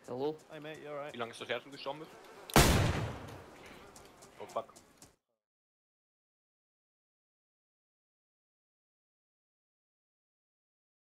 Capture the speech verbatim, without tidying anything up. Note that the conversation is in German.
Hello? Hey mate, you alright? Wie lange ist das her, dass du gestorben bist? Oh fuck.